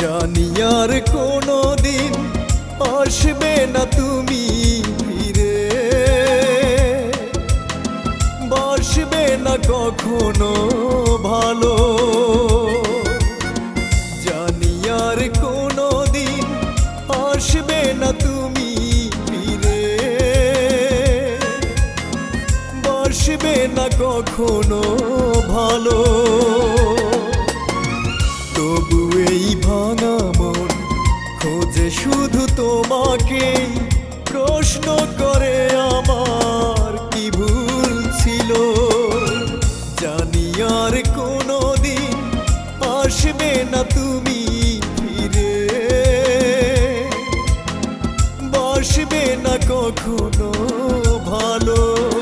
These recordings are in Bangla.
জানি আর কোনো দিন আসবে না তুমি ফিরে, বাসবে না কখনো ভালো। জানি আর কোনো দিন আসবে না তুমি ফিরে, বাসবে না কখনো ভালো। তবু এই ভাঙা মন খোঁজে শুধু তোমাকে, প্রশ্ন করে আমার কি ভুল ছিল। জানি আর কোনো দিন আসবে না তুমি ফিরে, বাসবে না কখনো ভালো।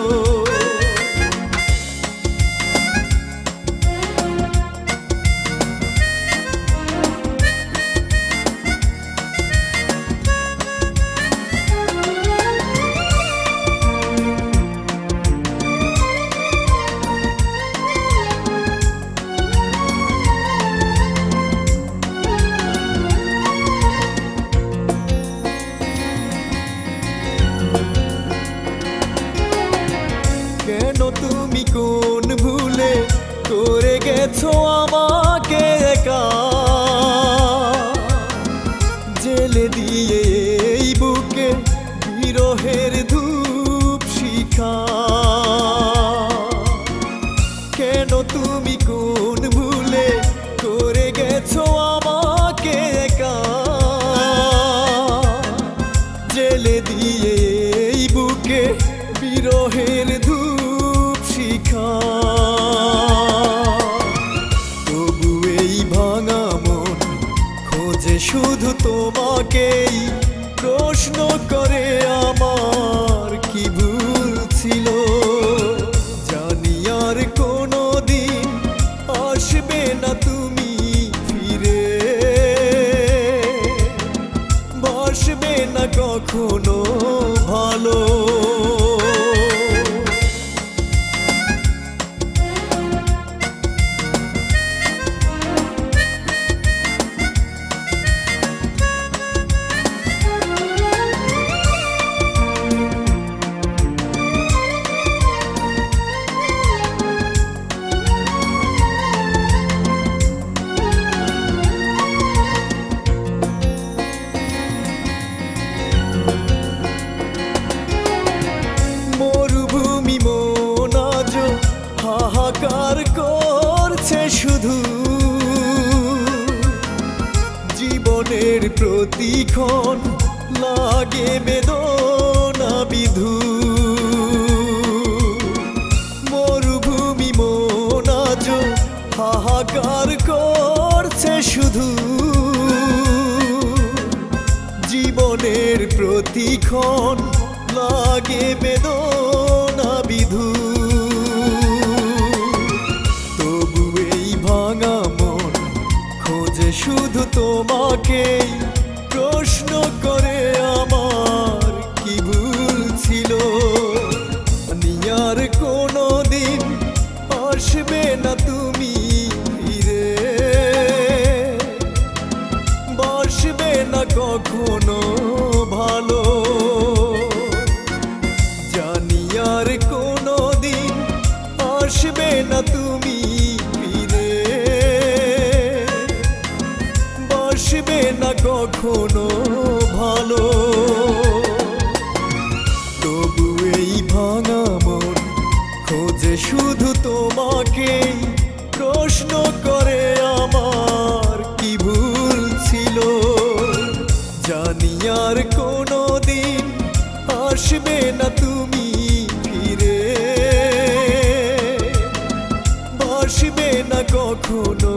কেন তুমি কোন ভুলে করে গেছো আমাকে একা, জেলে দিয়ে এই বুকে বিরহের ধূপ শিখা। কেন তুমি কোন ভুলে করে গেছো আমাকে একা, জেলে দিয়ে এই বুকে বিরহের ধূপ শিখা। তবু এই ভাঙা মন খোঁজে শুধু তোমাকেই, প্রশ্ন করে আমার কি ভুল ছিল। জানি আর কোনো দিন আসবে না তুমি ফিরে, বাসবে না কখনো ভালো। মরুভূমি মন আজ হাহাকার করছে শুধু, জীবনের প্রতিক্ষণ লাগে বেদনা বিধু। মরুভূমি মন আজ হাহাকার করছে শুধু, জীবনের প্রতিক্ষণ লাগে বেদনা বিধু। তবু এই ভাঙা মন খোঁজে শুধু তোমাকেই, প্রশ্ন করে আমার কি ভুল ছিল। আর কোনো দিন আসবে না তুমি ফিরে, বাসবে না কখনো ভালো। জানি আর কোনো দিন আসবে না তুমি ফিরে, বাসবে না কখনো ভালো। তবু এই ভাঙা মন খোঁজে শুধু তোমাকেই, প্রশ্ন করে আমার কি ভুল ছিল। জানি আর কোনো দিন আসবে না তুমি ফিরে, বাসবে না কখনো